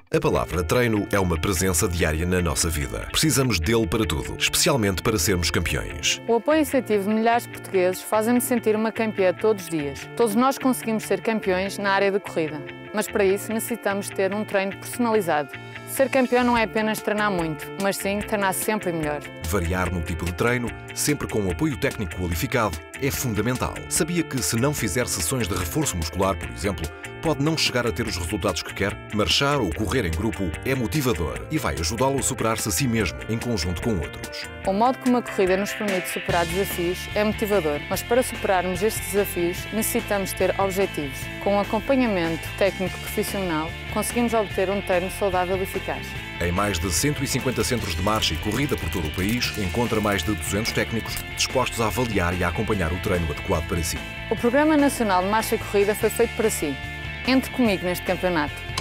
A palavra treino é uma presença diária na nossa vida. Precisamos dele para tudo, especialmente para sermos campeões. O apoio incentivo de milhares de portugueses fazem-me sentir uma campeã todos os dias. Todos nós conseguimos ser campeões na área da corrida, mas para isso necessitamos ter um treino personalizado. Ser campeão não é apenas treinar muito, mas sim treinar sempre melhor. Variar no tipo de treino, sempre com um apoio técnico qualificado, é fundamental. Sabia que se não fizer sessões de reforço muscular, por exemplo, pode não chegar a ter os resultados que quer? Marchar ou correr em grupo é motivador e vai ajudá-lo a superar-se a si mesmo, em conjunto com outros. O modo como a corrida nos permite superar desafios é motivador, mas para superarmos estes desafios necessitamos ter objetivos. Com um acompanhamento técnico profissional, conseguimos obter um treino saudável e eficaz. Em mais de 150 centros de marcha e corrida por todo o país, encontra mais de 200 técnicos dispostos a avaliar e a acompanhar o treino adequado para si. O Programa Nacional de Marcha e Corrida foi feito para si. Entre comigo neste campeonato.